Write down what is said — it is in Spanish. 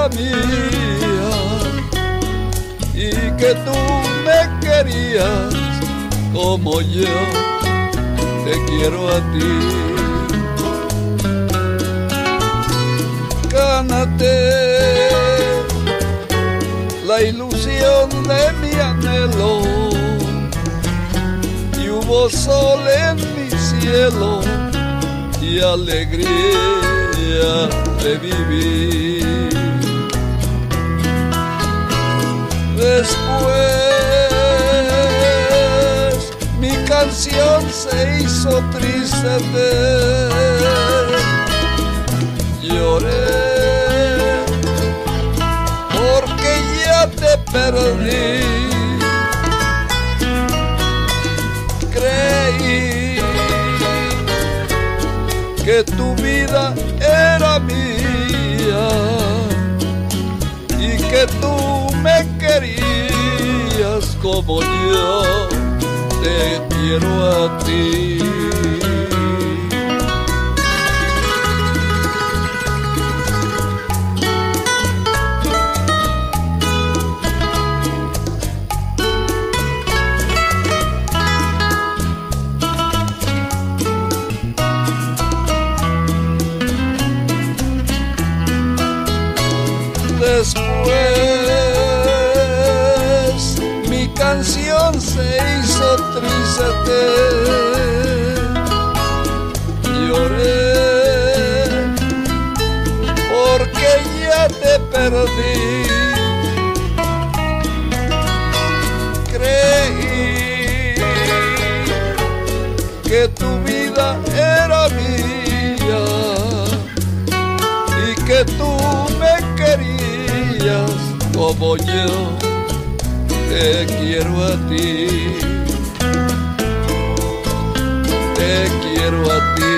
era mía y que tú me querías como yo te quiero a ti. Gánate la ilusión de mi anhelo y hubo sol en mi cielo y alegría de vivir. Después mi canción se hizo triste, lloré porque ya te perdí. Creí que tu vida era mía y que tú me querías como yo te quiero a ti. Después mi canción se hizo triste, lloré porque ya te perdí. Creí que tu vida era mía y que tú me querías como yo te quiero a ti, te quiero a ti.